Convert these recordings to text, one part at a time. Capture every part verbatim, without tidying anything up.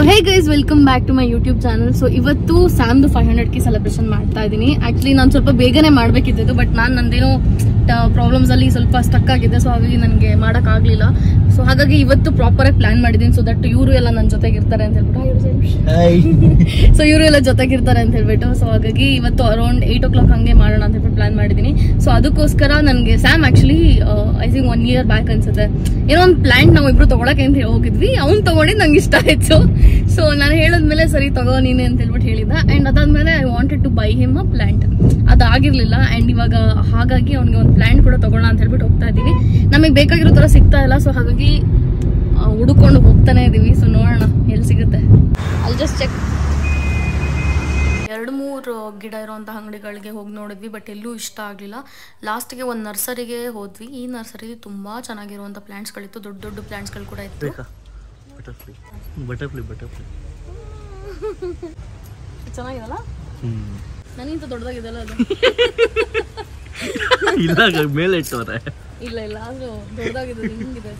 Hey guys, welcome back to my YouTube channel. So ಇವತ್ತು ಸ್ಯಾಮ್ದು five hundred K celebration ಮಾಡ್ತಾ ಇದ್ದೀನಿ. Actually ನಾನು ಸ್ವಲ್ಪ ಬೇಗನೆ ಮಾಡ್ಬೇಕಿದ್ದು, ಬಟ್ ನಾನು ನಂದೇನೋ ಪ್ರಾಬ್ಲಮ್ಸ್ ಅಲ್ಲಿ ಸ್ವಲ್ಪ ಸ್ಟಕ್ ಆಗಿದೆ. ಸೊ ಹಾಗಾಗಿ ನನಗೆ ಮಾಡಕ್ ಆಗ್ಲಿಲ್ಲ. ಸೊ ಹಾಗಾಗಿ ಇವತ್ತು ಪ್ರಾಪರ್ ಆಗಿ ಪ್ಲಾನ್ ಮಾಡಿದ್ದೀನಿ. ಸೊ ದಟ್ ಇವರು ಎಲ್ಲ ನನ್ನ ಜೊತೆಗೆ ಇರ್ತಾರೆ ಅಂತ ಹೇಳ್ಬಿಟ್ಟು ಸೊ ಇವರು ಎಲ್ಲ ಜೊತೆಗಿರ್ತಾರೆ ಅಂತ ಹೇಳ್ಬಿಟ್ಟು ಸೊ ಹಾಗಾಗಿ ಇವತ್ತು ಅರೌಂಡ್ ಏಟ್ ಓ ಕ್ಲಾಕ್ ಹಂಗೆ ಮಾಡೋಣ ಅಂತ ಹೇಳ್ಬಿಟ್ಟು ಪ್ಲಾನ್ ಮಾಡಿದ್ದೀನಿ. ಸೊ ಅದಕ್ಕೋಸ್ಕರ ನನಗೆ Sam actually I think one year back ಅನ್ಸುತ್ತೆ ಏನೋ ಒಂದು ಪ್ಲಾಂಟ್ ನಾವು ಇಬ್ರು ತಗೊಳಕ್ಕೆ ಅಂತ ಹೋಗಿದ್ವಿ. ಅವ್ನು ತಗೊಂಡಿದ್ದು ನಂಗೆ ಇಷ್ಟ ಆಯ್ತು. ಸೊ ನಾನು ಹೇಳದ್ಮೇಲೆ ಸರಿ ತಗೋ ನೀನೆ ಅಂತ ಹೇಳ್ಬಿಟ್ಟು ಹೇಳಿದ್ದ. ಅಂಡ್ ಅದಾದ್ಮೇಲೆ I wanted to buy him a plant. ಅದಾಗಿರ್ಲಿಲ್ಲ. ಅಂಡ್ ಇವಾಗ ಹಾಗಾಗಿ ಅವ್ನಿಗೆ ಒಂದು ಪ್ಲಾಂಟ್ ಕೂಡ ತಗೋಣ ಅಂತ ಹೇಳ್ಬಿಟ್ಟು ಹೋಗ್ತಾ ಇದೀವಿ. ನಮಗೆ ಬೇಕಾಗಿರೋ ತರ ಸಿಗ್ತಾ ಇಲ್ಲ. ಸೊ ಹಾಗಾಗಿ ಹುಡುಕೊಂಡು ಹೋಗ್ತಾನೆ ಇದೀವಿ. ಸೊ ನೋಡೋಣ ಎಲ್ಲಿ ಸಿಗುತ್ತೆ. ಅಲ್ಲಿ ಜಸ್ಟ್ ಚೆಕ್. ಎರಡು ಮೂರು ಗಿಡ ಇರುವಂಥ ಅಂಗಡಿಗಳಿಗೆ ಹೋಗಿ ನೋಡಿದ್ವಿ, ಬಟ್ ಎಲ್ಲೂ ಇಷ್ಟ ಆಗಲಿಲ್ಲ. ಲಾಸ್ಟಿಗೆ ಒಂದು ನರ್ಸರಿಗೆ ಹೋದ್ವಿ. ಈ ನರ್ಸರಿ ತುಂಬ ಚೆನ್ನಾಗಿರುವಂಥ ಪ್ಲಾಂಟ್ಸ್ಗಳಿತ್ತು, ದೊಡ್ಡ ದೊಡ್ಡ ಪ್ಲಾಂಟ್ಸ್ಗಳು ಕೂಡ ಇತ್ತು. ಚೆನ್ನಾಗಿದಲ್ಲ, ನನಗಿಂತ ದೊಡ್ಡದಾಗಿದೆಲ್ಲ ಅದು. ಇಲ್ಲ ಮೇಲೆ ಇಟ್ಟವ್ರೆ. ಇಲ್ಲ ಇಲ್ಲ ಆದ್ರೂ ದೊಡ್ಡದಾಗಿದೆ. ಹಿಂಗಿದೆ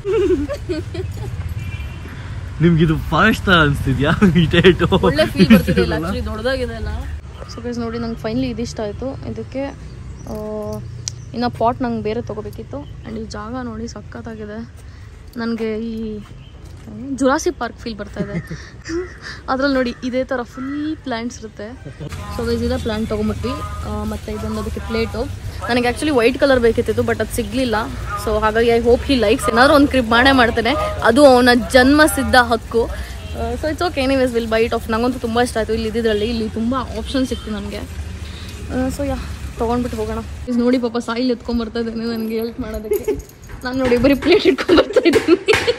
ನಿಮ್ಗಿದು ಫಾರೆಸ್ಟ್ ಅನ್ಸ್ತಿದ್ಯಾ? ಒಳ್ಳೆ ಫೀಲ್ ಬರ್ತಿದೆ ಆಕ್ಚುಲಿ, ದೊಡ್ಡದಾಗಿದೆ ಅಲ್ಲ. ಸೊ ಗೈಸ್ ನೋಡಿ, ನಂಗೆ ಫೈನಲಿ ಇದಿಷ್ಟ ಆಯಿತು. ಇದಕ್ಕೆ ಇನ್ನು ಪಾಟ್ ನಂಗೆ ಬೇರೆ ತೊಗೋಬೇಕಿತ್ತು. ಆ್ಯಂಡ್ ಈ ಜಾಗ ನೋಡಿ ಸಖತ್ತಾಗಿದೆ. ನನಗೆ ಈ ಜುರಾಸಿ ಪಾರ್ಕ್ ಫೀಲ್ ಬರ್ತಾ ಇದೆ. ಅದ್ರಲ್ಲಿ ನೋಡಿ ಇದೇ ಥರ ಫುಲ್ ಪ್ಲ್ಯಾಂಟ್ಸ್ ಇರುತ್ತೆ. ಸೊ ಗೈಸ್ ಇದೇ ಪ್ಲ್ಯಾಂಟ್ ತೊಗೊಂಬಿಟ್ವಿ. ಮತ್ತು ಇದೊಂದು ಅದಕ್ಕೆ ಪ್ಲೇಟು. ನನಗೆ ಆ್ಯಕ್ಚುಲಿ ವೈಟ್ ಕಲರ್ ಬೇಕಿತ್ತು, ಬಟ್ ಅದು ಸಿಗಲಿಲ್ಲ. ಸೊ ಹಾಗಾಗಿ ಐ ಹೋಪ್ ಹಿ ಲೈಕ್ಸ್. ಏನಾದರೂ ಒಂದು ಕ್ರಿಪ್ ಮಾಡೇ ಮಾಡ್ತಾನೆ, ಅದು ಅವನ ಜನ್ಮಸಿದ್ಧ ಹಕ್ಕು. So it's okay, anyways will bite off. ನನಗಂತೂ ತುಂಬ ಇಷ್ಟ ಆಯಿತು. ಇಲ್ಲಿ ಇದ್ದಿದ್ರಲ್ಲಿ ಇಲ್ಲಿ ತುಂಬ ಆಪ್ಷನ್ ಸಿಕ್ತು ನನಗೆ. ಸೊ ಯಾ ತೊಗೊಂಡ್ಬಿಟ್ಟು ಹೋಗೋಣ. ಇದು ನೋಡಿ ಪಾಪ ಸಾಯಿಲ್ ಎತ್ಕೊಂಡ್ಬರ್ತಾ ಇದ್ದೇನೆ ನನಗೆ ಹೆಲ್ಪ್ ಮಾಡೋದಕ್ಕೆ. ನಾನು ನೋಡಿ ಬರೀ ಪ್ಲೇಟ್ ಇಟ್ಕೊಂಡ್ಬರ್ತಾ ಇದ್ದೀನಿ.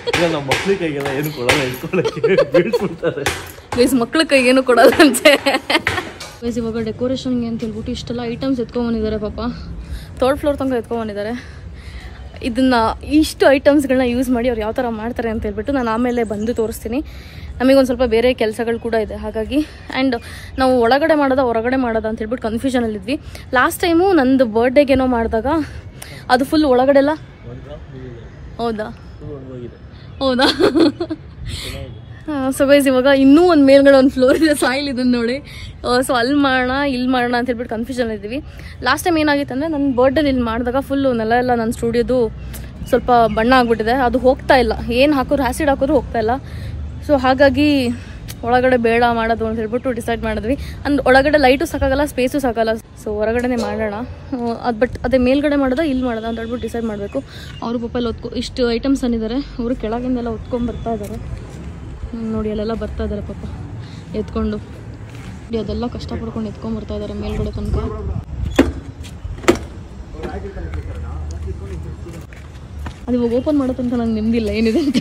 ಗೈಸ್ ಮಕ್ಳ ಕೈಗೆ ಏನು ಕೊಡೋಲ್ಲ ಅಂತೆ. ಗೈಸ್ ಇವಾಗ ಡೆಕೋರೇಷನ್ಗೆ ಅಂತ ಹೇಳ್ಬಿಟ್ಟು ಇಷ್ಟೆಲ್ಲ ಐಟಮ್ಸ್ ಎತ್ಕೊಂಡ್ಬಂದಿದ್ದಾರೆ. ಪಾಪ ಥರ್ಡ್ ಫ್ಲೋರ್ ತನಕ ಎತ್ಕೊಂಡ್ಬಂದಿದ್ದಾರೆ. ಇದನ್ನು ಇಷ್ಟು ಐಟಮ್ಸ್ಗಳನ್ನ ಯೂಸ್ ಮಾಡಿ ಅವ್ರು ಯಾವ ಥರ ಮಾಡ್ತಾರೆ ಅಂತ ಹೇಳ್ಬಿಟ್ಟು ನಾನು ಆಮೇಲೆ ಬಂದು ತೋರಿಸ್ತೀನಿ. ನಮಗೊಂದು ಸ್ವಲ್ಪ ಬೇರೆ ಕೆಲಸಗಳು ಕೂಡ ಇದೆ ಹಾಗಾಗಿ. ಆ್ಯಂಡ್ ನಾವು ಒಳಗಡೆ ಮಾಡೋದ ಹೊರಗಡೆ ಮಾಡೋದ ಅಂತ ಹೇಳ್ಬಿಟ್ಟು ಕನ್ಫ್ಯೂಷನಲ್ಲಿದ್ವಿ. ಲಾಸ್ಟ್ ಟೈಮು ನಂದು ಬರ್ಡೇಗೇನೋ ಮಾಡಿದಾಗ ಅದು ಫುಲ್ ಒಳಗಡೆಲ್ಲ. ಹೌದಾ ಹೌದಾ ಸೊ ಗೈಸ್ ಇವಾಗ ಇನ್ನೂ ಒಂದು ಮೇಲ್ಗಡೆ ಒಂದು ಫ್ಲೋರ್ ಇದೆ. ಸಾಯಿಲ್ ಇದನ್ನು ನೋಡಿ. ಸೊ ಅಲ್ಲಿ ಮಾಡೋಣ ಇಲ್ಲಿ ಮಾಡೋಣ ಅಂತ ಹೇಳ್ಬಿಟ್ಟು ಕನ್ಫ್ಯೂಷನ್ ಇದ್ದೀವಿ. ಲಾಸ್ಟ್ ಟೈಮ್ ಏನಾಗಿತ್ತು ಅಂದರೆ ನನ್ನ ಬರ್ಡೇ ಇಲ್ಲಿ ಮಾಡಿದಾಗ ಫುಲ್ಲು ನೆಲ ಎಲ್ಲ ನನ್ನ ಸ್ಟುಡಿಯೋದು ಸ್ವಲ್ಪ ಬಣ್ಣ ಆಗಿಬಿಟ್ಟಿದೆ. ಅದು ಹೋಗ್ತಾ ಇಲ್ಲ, ಏನು ಹಾಕೋರು ಆ್ಯಸಿಡ್ ಹಾಕೋರು ಹೋಗ್ತಾ ಇಲ್ಲ. ಸೊ ಹಾಗಾಗಿ ಒಳಗಡೆ ಬೇಡ ಮಾಡೋದು ಅಂತ ಹೇಳ್ಬಿಟ್ಟು ಡಿಸೈಡ್ ಮಾಡಿದ್ವಿ. ಅಂದ್ರೆ ಒಳಗಡೆ ಲೈಟು ಸಾಕಾಗಲ್ಲ, ಸ್ಪೇಸು ಸಾಕಲ್ಲ. ಸೊ ಹೊರಗಡೆನೇ ಮಾಡೋಣ. ಅದು ಬಟ್ ಅದೇ ಮೇಲ್ಗಡೆ ಮಾಡೋದ ಇಲ್ಲಿ ಮಾಡೋದ ಅಂತ ಹೇಳ್ಬಿಟ್ಟು ಡಿಸೈಡ್ ಮಾಡಬೇಕು. ಅವರು ಪಾಪ ಎಲ್ಲ ಒತ್ಕೊ ಇಷ್ಟು ಐಟಮ್ಸ್ ಅಂದಿದ್ದಾರೆ. ಅವರು ಕೆಳಗಿಂದೆಲ್ಲ ಹೊತ್ಕೊಂಡು ಬರ್ತಾ ಇದ್ದಾರೆ ನೋಡಿ. ಅಲ್ಲೆಲ್ಲ ಬರ್ತಾ ಇದ್ದಾರೆ ಪಾಪ ಎತ್ಕೊಂಡು. ಅದೆಲ್ಲ ಕಷ್ಟಪಡ್ಕೊಂಡು ಎತ್ಕೊಂಡು ಬರ್ತಾ ಇದ್ದಾರೆ ಮೇಲ್ಗಡೆ ತನಕ. ಅದು ಇವಾಗ ಓಪನ್ ಮಾಡೋ ತನಕ ನಂಗೆ ನೆಮ್ಮದಿಲ್ಲ ಏನಿದೆ ಅಂತ.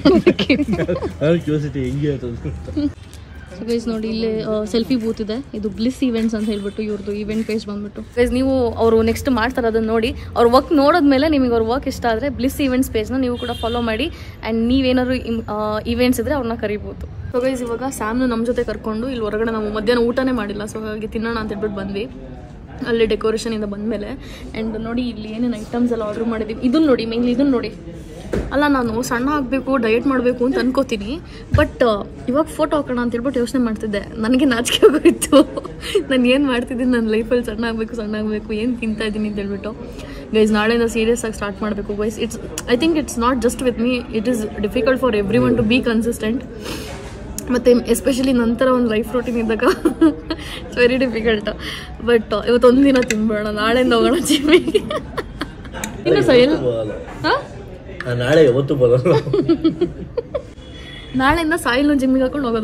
ಸೊ ಗೈಸ್ ನೋಡಿ, ಇಲ್ಲಿ ಸೆಲ್ಫಿ ಬೂತ್ ಇದೆ. ಇದು ಬ್ಲಿಸ್ ಈವೆಂಟ್ಸ್ ಅಂತ ಹೇಳ್ಬಿಟ್ಟು ಇವ್ರದ್ದು ಈವೆಂಟ್ ಪೇಜ್ ಬಂದ್ಬಿಟ್ಟು. ಗೈಸ್ ನೀವು ಅವರು ನೆಕ್ಸ್ಟ್ ಮಾಡ್ತಾರೆ ಅದನ್ನು ನೋಡಿ, ಅವ್ರ ವರ್ಕ್ ನೋಡಿದ್ಮೇಲೆ ನಿಮಗೆ ಅವ್ರ ವರ್ಕ್ ಇಷ್ಟ ಆದರೆ ಬ್ಲಿಸ್ ಈವೆಂಟ್ಸ್ ಪೇಜ್ನ ನೀವು ಕೂಡ ಫಾಲೋ ಮಾಡಿ. ಆ್ಯಂಡ್ ನೀವೇನಾದ್ರು ಈವೆಂಟ್ಸ್ ಇದ್ದರೆ ಅವ್ರನ್ನ ಕರಿಬೋದು. ಸೊ ಗೈಸ್ ಇವಾಗ ಸ್ಯಾಮ್ನು ನಮ್ಮ ಜೊತೆ ಕರ್ಕೊಂಡು ಇಲ್ಲಿ ಹೊರಗಡೆ ನಾವು ಮಧ್ಯಾಹ್ನ ಊಟನೇ ಮಾಡಿಲ್ಲ. ಸೊ ಹಾಗೆ ತಿನ್ನೋಣ ಅಂತ ಹೇಳ್ಬಿಟ್ಟು ಬಂದ್ವಿ ಅಲ್ಲಿ ಡೆಕೋರೇಷನಿಂದ ಬಂದಮೇಲೆ. ಆ್ಯಂಡ್ ನೋಡಿ ಇಲ್ಲಿ ಏನೇನು ಐಟಮ್ಸ್ ಎಲ್ಲ ಆರ್ಡ್ರ್ ಮಾಡಿದ್ದೀವಿ. ಇದನ್ನು ನೋಡಿ, ಮೇನ್ಲಿ ಇದನ್ನು ನೋಡಿ. ಅಲ್ಲ ನಾನು ಸಣ್ಣ ಆಗಬೇಕು, ಡಯಟ್ ಮಾಡಬೇಕು ಅಂತ ಅನ್ಕೋತೀನಿ, ಬಟ್ ಇವಾಗ ಫೋಟೋ ಹಾಕೋಣ ಅಂತ ಹೇಳ್ಬಿಟ್ಟು ಯೋಚನೆ ಮಾಡ್ತಿದ್ದೆ. ನನಗೆ ನಾಚಿಕೆ ಆಗೋಯಿತು. ನಾನು ಏನು ಮಾಡ್ತಿದ್ದೀನಿ ನನ್ನ ಲೈಫಲ್ಲಿ, ಸಣ್ಣ ಆಗಬೇಕು ಸಣ್ಣ ಆಗಬೇಕು ಏನು ತಿಂತಾ ಇದ್ದೀನಿ ಅಂತ ಹೇಳ್ಬಿಟ್ಟು. ಗೈಸ್ ನಾಳೆಯಿಂದ ಸೀರಿಯಸ್ ಆಗಿ ಸ್ಟಾರ್ಟ್ ಮಾಡಬೇಕು guys. It's I think it's not just with me, it is difficult for everyone to be consistent. ಮತ್ತು ಎಸ್ಪೆಷಲಿ ನಂತರ ಒಂದು ಲೈಫ್ ರೂಟೀನ್ ಇದ್ದಾಗ ಇಟ್ಸ್ ವೆರಿ ಡಿಫಿಕಲ್ಟ್. ಬಟ್ ಇವತ್ತೊಂದು ದಿನ ತಿನ್ಬೇಡ, ನಾಳೆಯಿಂದ ಹೋಗೋಣ ಜಿಮ್ಮಿಗೆ. ಇನ್ನು ಸೈಲ್ ಹಾಂ ನಾಳೆ ಯಾವತ್ತು ಬರೋಲ್ಲ. ನಾಳೆಯಿಂದ ಸಾಯಿಲ್ ಜಿಮ್ಮಿಗೆ ಹಾಕೊಂಡು ಹೋಗೋದು.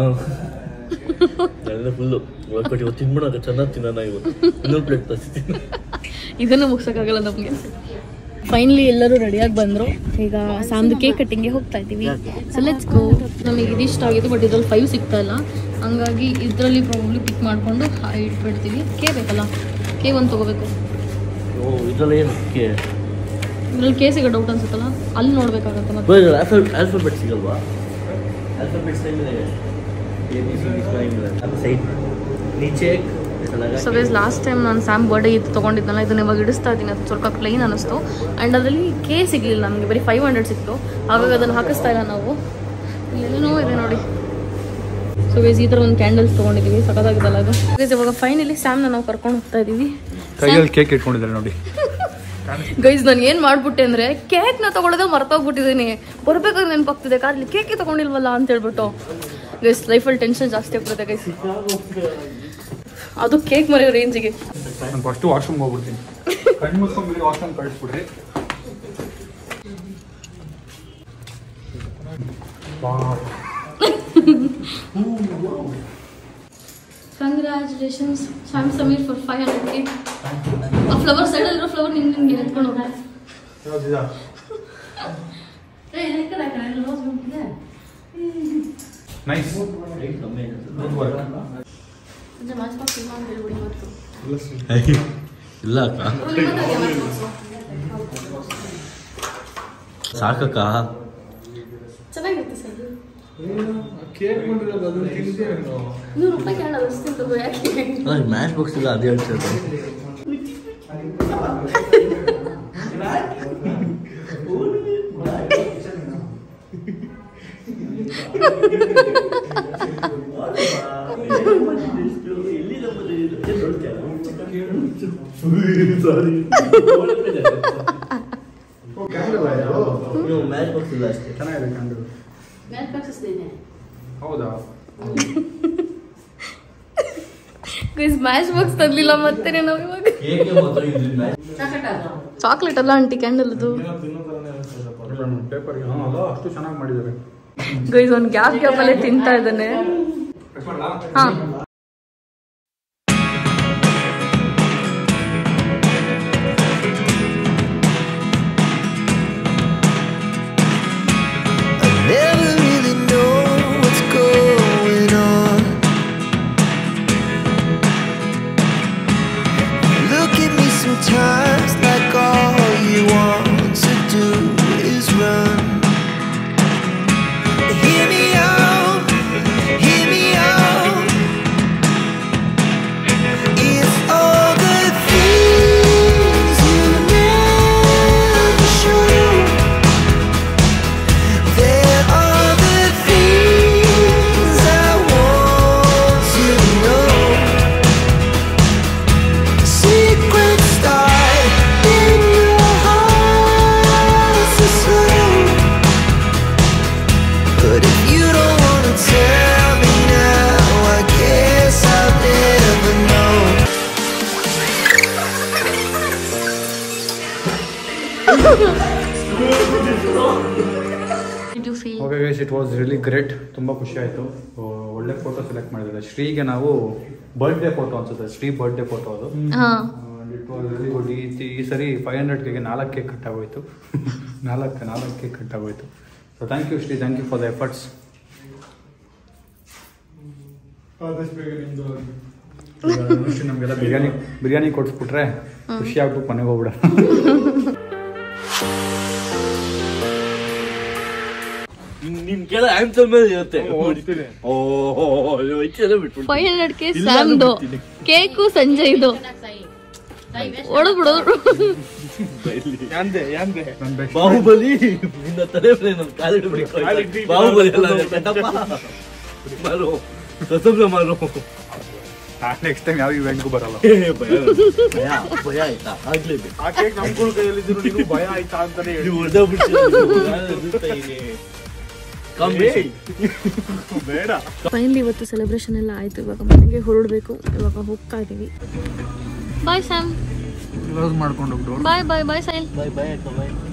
ಫುಲ್ಲು ತಿನ್ಬಿಡೋದು, ಚೆನ್ನಾಗಿ ತಿನ್ನೋಣ ಇವತ್ತು. ಇನ್ನೊಂದು ಪ್ಲೇಟ್ ತರಿಸ್ತೀನಿ. ಇದನ್ನು ಮುಗ್ಸೋಕ್ಕಾಗಲ್ಲ ನಮಗೆ. ಫೈನಲಿ ಎಲ್ಲರೂ ರೆಡಿಯಾಗಿ ಬಂದರು. ಈಗ ಸಾಮ್ದು ಕೇಕ್ ಕಟ್ಟಿಂಗ್ಗೆ ಹೋಗ್ತಾ ಇದ್ದೀವಿ. So let's go. ನಮಗೆ ಇದಿಷ್ಟ ಆಗಿತ್ತು, ಬಟ್ ಇದ್ರಲ್ಲಿ ಫೈವ್ ಸಿಗ್ತಾ ಇಲ್ಲ. ಹಂಗಾಗಿ ಇದರಲ್ಲಿ ಪ್ರಾಬ್ಲಿ ಪಿಕ್ ಮಾಡಿಕೊಂಡು ಇಟ್ಬಿಡ್ತೀವಿ. ಕೇ ಬೇಕಲ್ಲ, ಕೇ ಒಂದು ತೊಗೋಬೇಕು. ಇದರಲ್ಲಿ ಏನು ಕೆ ಇದ್ರಲ್ಲಿ ಕೆ ಸಿಗೋ ಡೌಟ್ ಅನ್ಸುತ್ತಲ್ಲ, ಅಲ್ಲಿ ನೋಡ್ಬೇಕಾಗತ್ತೆ. ಮತ್ತೆ ಆಲ್ಫಾಬೆಟ್ ಸಿಗಲ್ವಾ? ಆಲ್ಫಾಬೆಟ್ಸ್ ನೀಚೆ ಸೊ ಗೈಸ್ ಲಾಸ್ಟ್ ಟೈಮ್ ನಾನು ಸ್ಯಾಮ್ ಬರ್ಡೇ ಇದು ತೊಗೊಂಡಿದ್ದಲ್ಲ, ಇದನ್ನ ಇವಾಗ ಇಡಿಸ್ತಾ ಇದ್ದೀನಿ. ಅದು ಸ್ವಲ್ಪ ಪ್ಲೈನ್ ಅನ್ನಿಸ್ತು. ಆ್ಯಂಡ್ ಅದರಲ್ಲಿ ಕೆ ಸಿಗಲಿಲ್ಲ ನಮಗೆ, ಬರೀ ಫೈವ್ ಹಂಡ್ರೆಡ್ ಸಿಕ್ತು. ಹಾಗಾಗಿ ಅದನ್ನು ಹಾಕಿಸ್ತಾ ಇಲ್ಲ ನಾವು. ಇಲ್ಲೇನೋ ಇದೆ ನೋಡಿ, ಸೊ ಗೈಸ್ ಈ ಥರ ಒಂದು ಕ್ಯಾಂಡಲ್ಸ್ ತೊಗೊಂಡಿದ್ದೀವಿ, ಸಖತ್ತಾಗಿದ್ದಲ್ಲ ಅದು. ಗೈಸ್ ಇವಾಗ ಫೈನಲಿ ಸ್ಯಾಮ್ನ ನಾವು ಕರ್ಕೊಂಡು ಹೋಗ್ತಾ ಇದ್ದೀವಿ. ಕೈಯಲ್ಲಿ ಕೇಕ್ ಇಟ್ಕೊಂಡಿದ್ದಾರೆ ನೋಡಿ ಗೈಸ್ ನಾನು ಏನು ಮಾಡ್ಬಿಟ್ಟೆ ಅಂದರೆ ಕೇಕ್ನ ತೊಗೊಳೋದೇ ಮರ್ತೋಗ್ಬಿಟ್ಟಿದ್ದೀನಿ. ಬರ್ಬೇಕಾದ್ರೆ ನೆನಪಾಗ್ತಿದೆ ಕಾರಲ್ಲಿ ಕೇಕೆ ತೊಗೊಂಡಿಲ್ವಲ್ಲ ಅಂತ ಹೇಳ್ಬಿಟ್ಟು. ಗೈಸ್ ಲೈಫಲ್ಲಿ ಟೆನ್ಷನ್ ಜಾಸ್ತಿ ಆಗ್ಬಿಡುತ್ತೆ ಗೈಸ್, ಅದು ಕೇಕ್ ಮರೆಯೋ ರೇಂಜಿಗೆ. ನಾನು ಫಸ್ಟು ವಾಶ್ರೂಮ್ಗೆ ಹೋಗ್ಬಿಡ್ತೀನಿ, ಕಣ್ಣು ಮುಚ್ಕೊಂಡ್ಬಿಡಿ ವಾಶ್ರೂಮ್ ಕಳಿಸ್ಬಿಡ್ರಿ. Congratulations Shyam Sameer for five hundred K. ಆ ಫ್ಲವರ್ ಸೈಡಲ್ಲಿರೋ ಫ್ಲವರ್ ನಿಮ್ಗೆ ನಿಮ್ಗೆ ಎತ್ಕೊಂಡು ಹೋಗ. ನೈಸ್ ಇಲ್ಲ ಅಕ್ಕ ಸಾಕಕ್ಕ. ಚೆನ್ನಾಗಿರುತ್ತೆ ಸರ್. ನೂರು ರೂಪಾಯಿ ಮ್ಯಾಚ್ ಬಾಕ್ಸ್ ಇಲ್ಲ ಅದೇ ಹೇಳ್ತಿದ್ದೆ. ಮ್ಯಾಚ್ ಬಾಕ್ಸ್ ಇಲ್ಲ ಅಷ್ಟೇ. ಚೆನ್ನಾಗಿದೆ ಕ್ಯಾಂಡಲ್. ಹೌದಾ ಗೈಸ್ ಮ್ಯಾಚ್ ಬಾಕ್ಸ್ ತರ್ಲಿಲ್ಲ ಮತ್ತೆ ನಾವು ಇವಾಗ. ಚಾಕ್ಲೇಟ್ ಅಲ್ಲ ಆಂಟಿ ಕ್ಯಾಂಡಲ್ ಅದು. ಪೇಪರ್ ಅಷ್ಟು ಚೆನ್ನಾಗಿ ಮಾಡಿದ್ದಾರೆ ಗೈಸ್. ಒಂದು ಗ್ಯಾಪ್ ಗ್ಯಾಪ್ ಅಲ್ಲೇ ತಿಂತಾ ಇದ್ದಾನೆ. ಹಾ Sometimes like all you want to do is run. Hear me out, hear me out. It's all the things you never show. There are the things I want to know. Secret okay guys, it was really great. ತುಂಬ ಖುಷಿ ಆಯಿತು. ಒಳ್ಳೆ photo select ಮಾಡಿದ್ದಾರೆ. ಶ್ರೀಗೆ ನಾವು birthday photo ಅನ್ಸುತ್ತೆ, Shri birthday photo ಅದು. It was really good. ಈ ಈ ಸರಿ ಫೈವ್ ಹಂಡ್ರೆಡ್ ಕೆಗೆ ನಾಲ್ಕು ಕೇಕ್ ಕಟ್ಟಾಗೋಯ್ತು. ನಾಲ್ಕು ನಾಲ್ಕು ಕೇಕ್ ಕಟ್ಟಾಗೋಯ್ತು. So thank you Shri, thank you for the efforts. ನಮಗೆಲ್ಲ ಬಿರಿಯಾನಿ ಬಿರಿಯಾನಿ ಕೊಡಿಸ್ಬಿಟ್ರೆ ಖುಷಿ ಆಗ್ಬಿಟ್ಟು ಮನೆಗೆ ಹೋಗ್ಬಿಡ. ನಿನ್ ಕೆಲ ಆನ್ಸರ್ ಮೇಲೆ ಇರುತ್ತೆ. ಫೈವ್ ಹಂಡ್ರೆಡ್ ಕೆ ಸ್ಯಾಮ್ದು ಕೇಕು ಸಂಜೆ ಇದು ಒಳಬಿಡು. ಬಾಹುಬಲಿ ನಿನ್ನ ತಲೆ ಮೇಲೆ ಕಾಲಿಡ್ಬಿಡಿ. ಬಾಹುಬಲಿ ಮಾರು ಕಸಬ್ನ ಮಾರು. ನೆಕ್ಸ್ಟ್ ಟೈಮ್ ಯಾವ ಇವೆಂಟ್ಗೂ ಬರಲ್ಲ. ಭಯ ಭಯ ಆಯ್ತಾ ಆಗ್ಲೇಬೇಕು. ಆ ಕೇಕ್ ನಮ್ಗಳ ಕೈಯಲ್ಲಿದ್ರು ನೀವು ಭಯ ಆಯ್ತಾ ಅಂತಾನೆ ಹೇಳಿ. ಬೇಡ. ಫೈನಲಿ ಇವತ್ತು ಸೆಲೆಬ್ರೇಷನ್ ಎಲ್ಲ ಆಯ್ತು. ಇವಾಗ ಮನೆಗೆ ಹೊರಡಬೇಕು. ಇವಾಗ ಹೋಗ್ತಾ ಇದೀವಿ. ಬಾಯ್ ಸ್ಯಾಮ್. ಕ್ಲೋಸ್ ಮಾಡ್ಕೊಂಡು ಹೋಗ್ಬಿಡು. ಬಾಯ್ ಬಾಯ್ ಬಾಯ್ ಸೈಲ್. ಬಾಯ್ ಬಾಯ್ ಅಕ್ಕ ಬಾಯ್.